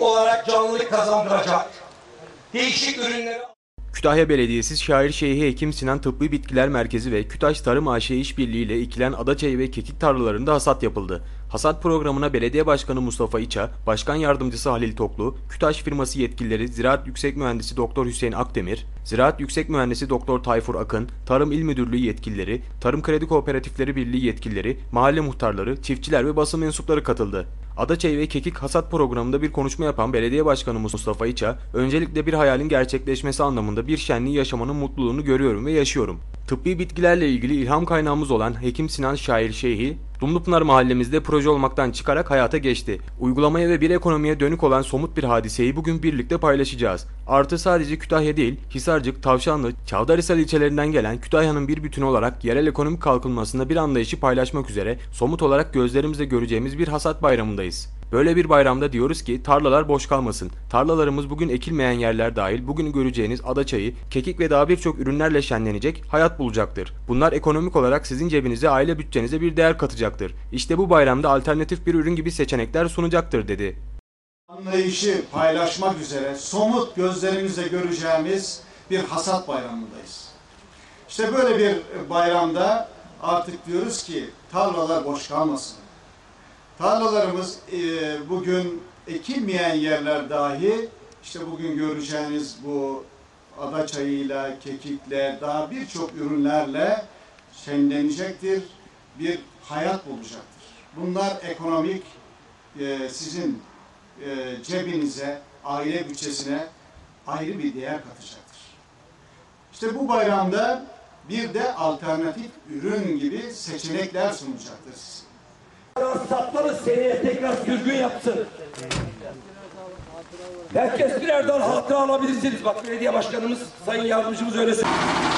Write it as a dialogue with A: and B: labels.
A: olarak canlılık kazandıracak değişik ürünleri...
B: Kütahya Belediyesi Şairşehir Hekim Sinan Tıbbi Bitkiler Merkezi ve Kütaş Tarım AŞ işbirliği ile ekilen adaçayı ve kekik tarlalarında hasat yapıldı. Hasat programına Belediye Başkanı Mustafa İça, Başkan Yardımcısı Halil Toklu, Kütaş firması yetkilileri Ziraat Yüksek Mühendisi Doktor Hüseyin Akdemir, Ziraat Yüksek Mühendisi Doktor Tayfur Akın, Tarım İl Müdürlüğü yetkilileri, Tarım Kredi Kooperatifleri Birliği yetkilileri, mahalle muhtarları, çiftçiler ve basın mensupları katıldı. Adaçayı ve kekik hasat programında bir konuşma yapan Belediye Başkanı Mustafa İça, öncelikle bir hayalin gerçekleşmesi anlamında bir şenliği yaşamanın mutluluğunu görüyorum ve yaşıyorum. Tıbbi bitkilerle ilgili ilham kaynağımız olan Hekim Sinan Şairşehir, Dumlupınar mahallemizde proje olmaktan çıkarak hayata geçti. Uygulamaya ve bir ekonomiye dönük olan somut bir hadiseyi bugün birlikte paylaşacağız. Artı sadece Kütahya değil, Hisarcık, Tavşanlı, Çavdarhisar ilçelerinden gelen Kütahya'nın bir bütünü olarak yerel ekonomik kalkınmasında bir anlayışı paylaşmak üzere somut olarak gözlerimizle göreceğimiz bir hasat bayramındayız. Böyle bir bayramda diyoruz ki tarlalar boş kalmasın. Tarlalarımız bugün ekilmeyen yerler dahil bugün göreceğiniz adaçayı, kekik ve daha birçok ürünlerle şenlenecek, hayat bulacaktır. Bunlar ekonomik olarak sizin cebinize, aile bütçenize bir değer katacaktır. İşte bu bayramda alternatif bir ürün gibi seçenekler sunacaktır dedi.
C: Anlayışı paylaşmak üzere somut gözlerimizle göreceğimiz bir hasat bayramındayız. İşte böyle bir bayramda artık diyoruz ki tarlalar boş kalmasın. Tarlalarımız bugün ekilmeyen yerler dahi işte bugün göreceğiniz bu adaçayıyla, kekikle, daha birçok ürünlerle şenlenecektir, bir hayat bulacaktır. Bunlar ekonomik sizin cebinize, aile bütçesine ayrı bir değer katacaktır. İşte bu bayramda bir de alternatif ürün gibi seçenekler sunacaktır size.
A: Hasatları seneye tekrar sürgün yapsın. Herkes birer dal hakkı alabilirsiniz. Bak belediye başkanımız, sayın yardımcımız öyle söylüyor.